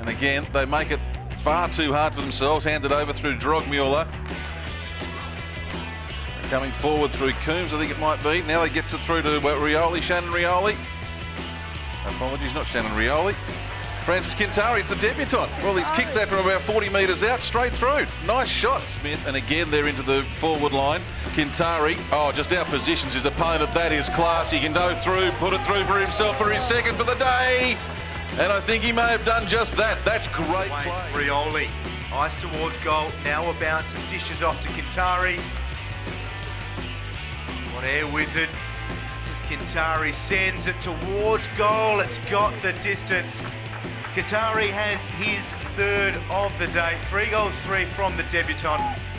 And again, they make it far too hard for themselves. Handed over through Drogmuller. Coming forward through Coombs, I think it might be. Now he gets it through to Rioli, Shannon Rioli. Apologies, not Shannon Rioli. Francis Kinthari, it's the debutant. Well, he's kicked that from about 40 metres out, straight through. Nice shot, Smith. And again, they're into the forward line. Kinthari, just out positions his opponent. That is class. He can go through, put it through for himself for his second for the day. And I think he may have done just that. That's great play. Rioli, ice towards goal. Now a bounce and dishes off to Kinthari. Wadeye wizard. Francis Kinthari sends it towards goal. It's got the distance. Kinthari has his third of the day. 3 goals, 3 from the debutant.